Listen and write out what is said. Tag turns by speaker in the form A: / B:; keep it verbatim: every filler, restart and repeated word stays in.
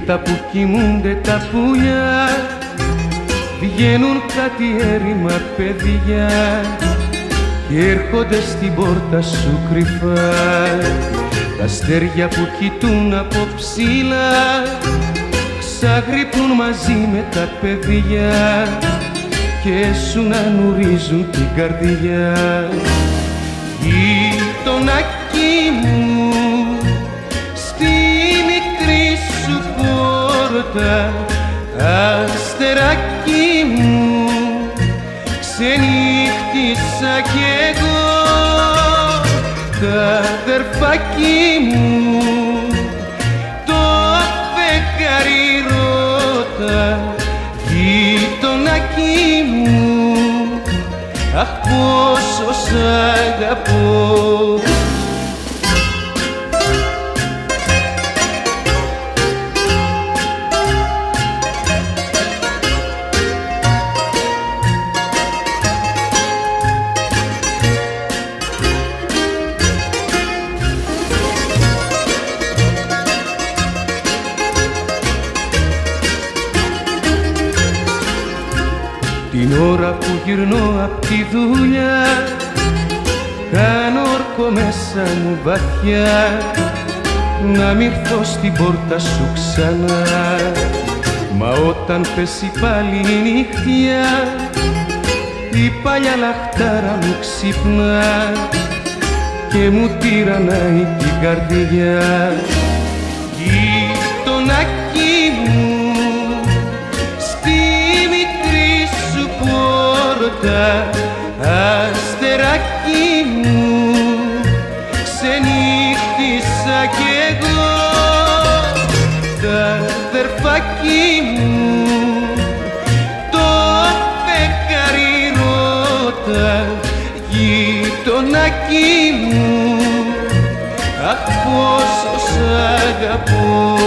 A: νύχτα που κοιμούνται τα πουλιά βγαίνουν κάτι έρημα παιδιά και έρχονται στην πόρτα σου κρυφά. Τα αστέρια που κοιτούν από ψηλά ξαγρυπνούν μαζί με τα παιδιά και σου να νουρίζουν την καρδιά. Γειτονάκι μου, στη μικρή σου πόρτα, αστεράκι μου, ξενύχτησα κι εγώ. Τα αδερφάκι μου, το φεγγάρι ρώτα, γειτονάκι μου, αχ πόσο σ' αγαπώ. Την ώρα που γυρνώ απ' τη δουλειά κάνω όρκο μέσα μου βαθιά να μη έρθω στην πόρτα σου ξανά. Μα όταν πέσει πάλι η νύχτια η παλιά λαχτάρα μου ξυπνά και μου τυραννάει την καρδιά. Γειτονάκι μου, αστεράκι μου, ξενύχτησα κι εγώ. Τα αδερφάκι μου, το φεγγάρι ρώτα, γειτονάκι μου, αχ πόσο σ' αγαπώ.